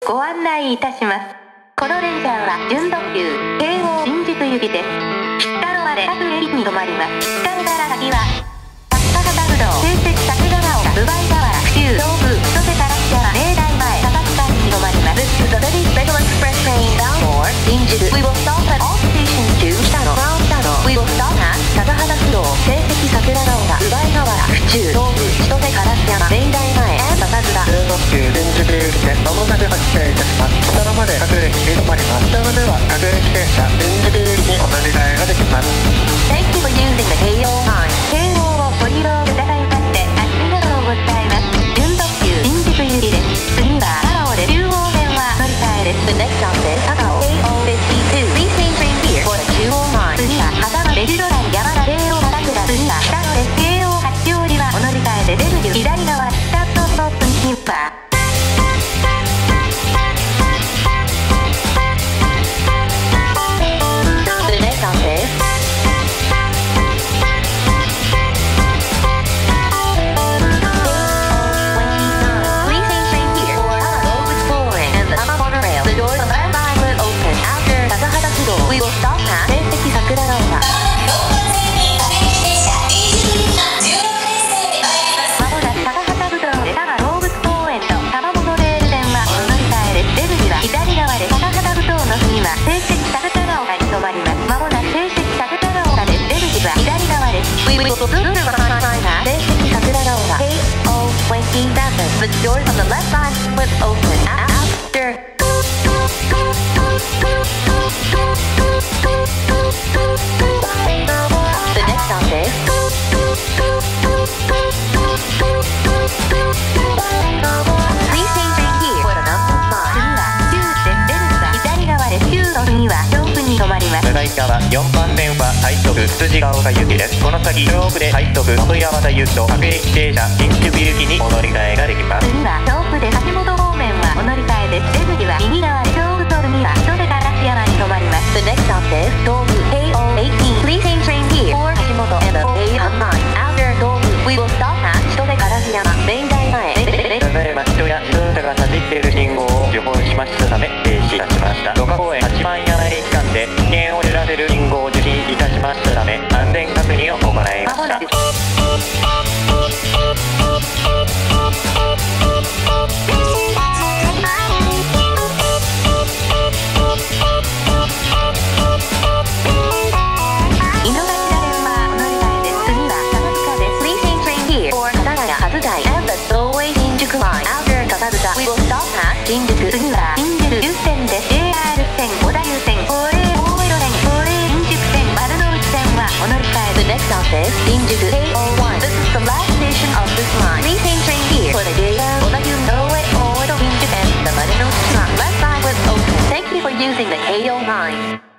ご案内いたします。この電車は準特急京王新宿行きです。北野まで各駅に停まります。北野から先は高幡不動、西鉄桜ヶ丘、分倍河原、府中、東武、千歳から北は明大前、高津間に停まります。This is a very special express train bound for 新宿。We will stop at all stations to 北野 from 北野。We will stop at 高幡不動、西鉄桜ヶ丘、分倍河原、府中、東武、千歳から北は明大前、高津間。 準特急新宿行きで間もなく発車いたします。北野まで各駅に停まります。北野では各駅停車新宿行きにお乗り換えができます。 Thank you for using the KO line. 京王をご利用くださいましてありがとうございます。準特急新宿行きです。次は高尾で中央線は乗り換えです。The next stop is 高尾 KO52. Please change train here for the 中央 line. 次は秦野目白台山田京王高倉。次は北野です。京王八王子はお乗り換えで出口左側スタートストップにキーパー。The doors on the left side will open after. The next stop is please change train here for the number 5. 次は9です。出口は左側です。9の次は調布に停まります。 向かい側4番線は快速辻ヶ丘行きです。この先調布で快速信山田行きと各駅停車新宿行きにお乗り換えができます。 次は調布で橋本方面はお乗り換えです。出口は右側で調布と次は千歳から津山に停まります。The next stop is 東武 KO18. Please change train here for 橋本 and the A9. After 東武 we will stop at 千歳から津山明大前。 ただいま人や自動車が走っている信号を受報しましたため停止いたしました。土下公園八幡山駅間で危険を知らせる信号を受信いたしましたため安全確認を行いました。 We will stop at 新宿。次は新宿10線です。JR 線、小田急線、都営大江戸線、都営新宿線、丸の内線はお乗り換え。The next stop is 新宿 KO1. This is the last station of this line. Please change train here for the JR 小田急、都営大江戸新宿and the 丸の内line. Left side was open. Thank you for using the KO line.